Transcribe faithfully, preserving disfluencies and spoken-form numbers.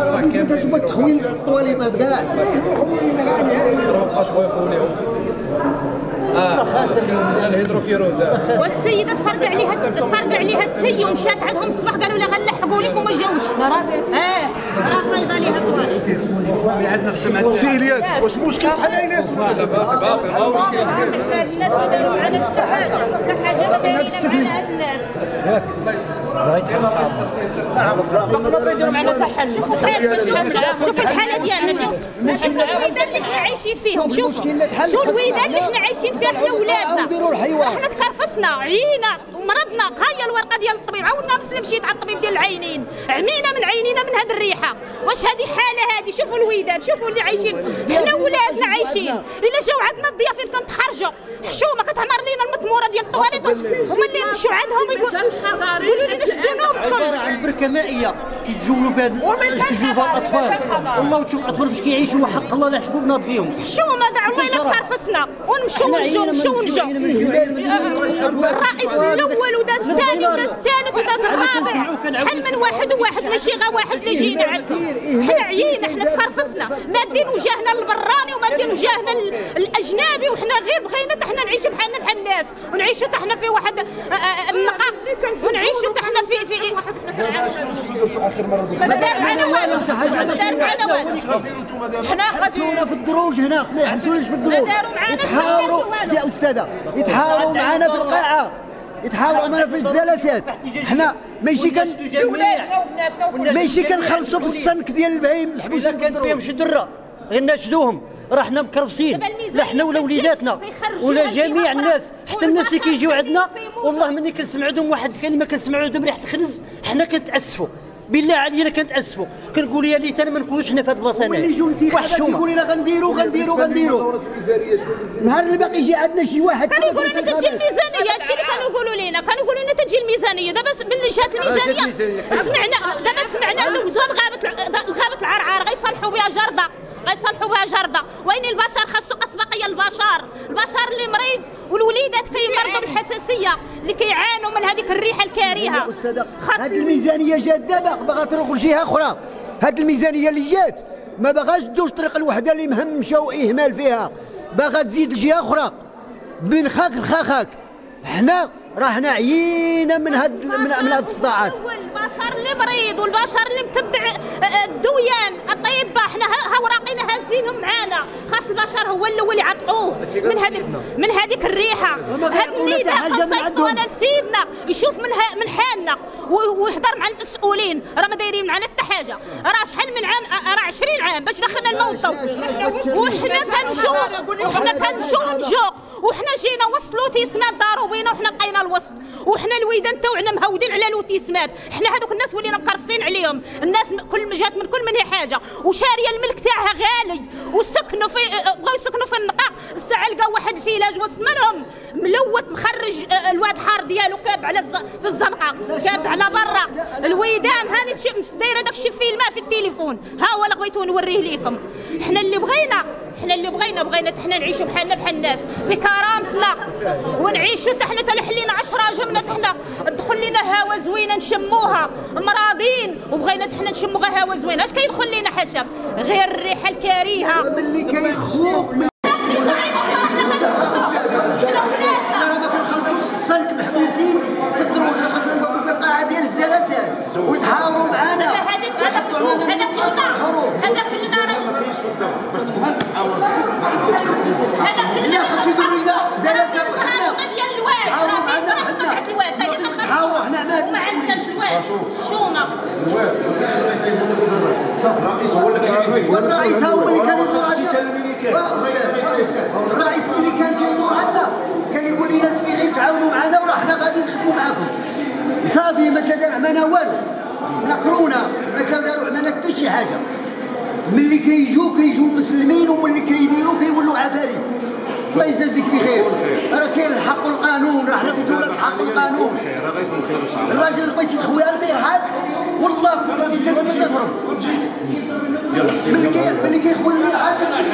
راه كتشوف التخوين الطواليطات كاع ما بقاش بغا يخونيهم. اه الهيدروكيروز. والسيده تفرقع عليها تفرقع عليها التي ومشات عندهم الصباح قالوا لها غنلحقوا لك وما جاوش. اه راه فايضه عليها الطواليط. سي الياس واش مشكل بحال الياس؟ باقي باقي ما هو مشكل كبير. الناس ما داروا معنا حتى حاجه حتى حاجه ما دايرين معنا هاد الناس. شوفوا شوفوا الحاله ديالنا شوف الويدان اللي حنا عايشين فيهم شوف شو الويدان اللي حنا عايشين فيها حنا ولادنا حنا تكرفسنا عيينا ومرضنا هاي الورقه ديال الطبيب عاودنا نمسلم مشيت على الطبيب ديال العينين عمينا من عينينا من هاد الريحه واش هذه حاله هذه شوفوا الويدان شوفوا اللي عايشين حنا ولادنا عايشين الا جاو عندنا الضيافين كنتحرجوا حشومه كتعمر لينا المطموره ديال الطواليط وملي نمشيو عندهم يقولوا لنا شدوا نوبتكم عباره عن بركه مائيه كيتجولوا فيها كيتجولوا فيها الاطفال والله تشوف الاطفال باش كيعيشوا وحق الله لا يحبوا بناض فيهم حشومه دع الله الا تخرفسنا ونمشيو ونجيو نمشيو ونجيو الرئيس الاول وداز الثاني وداز الثالث وداز الرابع شحال من واحد وواحد ماشي غير واحد اللي جينا عنده حنا عيينا حنا تكرفسنا مادين وجاهنا البراني ومادين وجاهنا الاجنبي وحنا غير بغينا حتى حنا نعيشوا بحالنا بحال الناس ونعيشوا حتى حنا في واحد النقاط ونعيشوا حتى حنا في في ما دار معنا والو ما دار معنا والو حنا خدونا في الدروج هنا ما يحبسوناش في الدروج يتحاوروا يا استاذه يتحاوروا معنا في القاعه يتحاوروا معنا في الجلسات حنا ماشي كان ماشي كنخلصوا في السنك ديال البهايم الحبوس كان فيهم شي دره غير نشدوهم راه حنا مكرفسين لا حنا ولا وليداتنا ولا جميع الناس حتى الناس اللي كيجيو عندنا والله ملي كنسمع عندهم واحد الكلمه كنسمعوا عندهم ريحه الخنز حنا كنتاسفوا بالله علينا كنتاسفوا كنقول يا ليتنا ما نكونوش حنا في هذه البلاصه هنا وحشومه يقول لنا غنديروا غنديروا غنديروا نهار اللي باقي يجي عندنا شي واحد كانوا يقولوا لنا تجي الميزانيه هادشي اللي كانوا يقولوا لنا كانوا يقولوا لنا تجي الميزانيه دابا ملي جات الميزانيه سمعنا دابا سمعنا دوزوا لغابه لغابه العرعار غيصلحوا بها جرده غيصلحوا بها جرده وين البشر خاصو اسبقيه البشر البشر اللي مريض والوليدات كيمرضوا بالحساسيه اللي كيعانوا من هذيك الريحه الكريهه هذه الميزانيه جات دابا باغا تروح لجهه اخرى هذه الميزانيه اللي جات ما باغاش تدوز طريق الوحده اللي مهمشه واهمال فيها باغا تزيد لجهه اخرى من خاك لخاخاك حنا راه حنا عيينا من هاد من, من هاد الصداعات البشر اللي مريض والبشر اللي متبع الدويان الاطباء حنا اوراقينا هازينهم معانا خاص البشر هو الاول يعطوه من هذيك من هذيك الريحه هاد النداء خاص انا لسيدنا يشوف من من حالنا ويهضر مع المسؤولين راه ما دايرين معنا حتى حاجه راه شحال من عام راه عشرين عام باش دخلنا الموطن وحنا كنمشيو وحنا كنمشيو ونجو وحنا جينا وسط لوتيسمات داروا بينا وحنا بقينا الوسط وحنا الويدان تاوعنا مهودين على لوتيسمات حنا هذوك الناس ولينا مقرفصين عليهم الناس كل جات من كل من حاجه وشاريه الملك تاعها غالي وسكنوا في بغاو يسكنوا في النقاق الساعه لقاو واحد الفيلاج وسط منهم ملوت مخرج الواد حار ديالو كاب على في الزنقه كاب على برا الويدان هاني دايره داكشي فيلمه في التليفون ها هو اللي بغيتو نوريه لكم حنا اللي بغينا حنا اللي بغينا بغينا حنا نعيشوا بحالنا بحال الناس بكرامتنا ونعيشوا حنا تلحلينا عشرة جمنا حنا تدخل لنا هوا زوينه نشموها مراضين وبغينا حنا نشموا غير هوا زوينه اش كيدخل لنا حاشاك غير الريحه الكريهه اللي كيخوق السلك محبوسين في الدروج خاصنا نقعدوا في القاعه ديال الجلسات ويتحاوروا معنا ويحطوا لنا الحروب هذاك النار لا خاص يديروا لنا جلسات ديال الواد راه فين راه الواد نحاوروا حنا ما عندناش الواد شومه الرئيس هو اللي كان والرئيس هو اللي كان يدور عندنا الرئيس اللي كان كيدور عندنا كان يقول لنا سمي غير تعاونوا معنا وراه حنا غادي نخدموا معاكم صافي ما تدار معنا والو نقرونا ما كداروا معنا حتى شي حاجه ملي كيجيو كيجيو مسلمين وملي كيديروا كيولوا عفاريت الله يجازيك بخير راه كاين الحق والقانون راه حنا في دوله الحق والقانون الراجل اللي بغيتي تخويها البارحه والله كنت تهرب ملي كي ملي كيخوي الميعاد